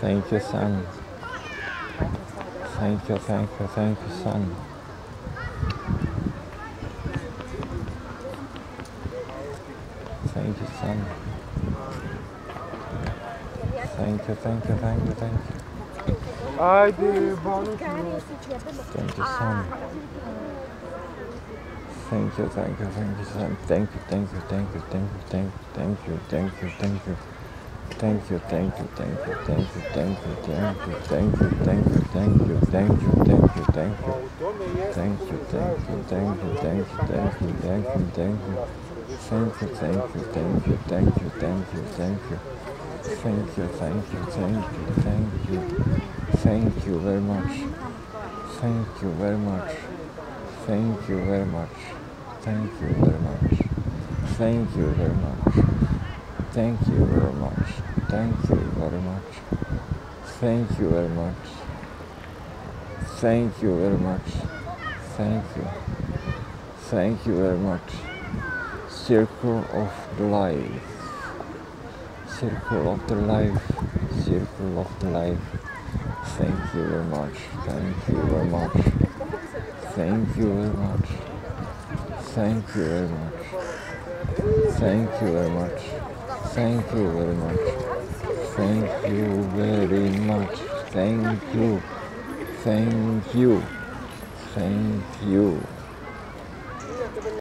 Thank you, son. Thank you, son. Thank you, son. Thank you. Haydi bonus. Thank you, son. Thank you, son. Thank you. Thank you very much. Thank you very much. Thank you very much. Thank you very much. Thank you very much. Thank you very much. Thank you very much. Thank you very much. Thank you very much. Thank you. Thank you very much. Circle of the life. Circle of the life. Circle of the life. Thank you very much. Thank you very much. Thank you very much. Thank you very much. Thank you very much. Thank you very much. Thank you very much. Thank you. Thank you. Thank you.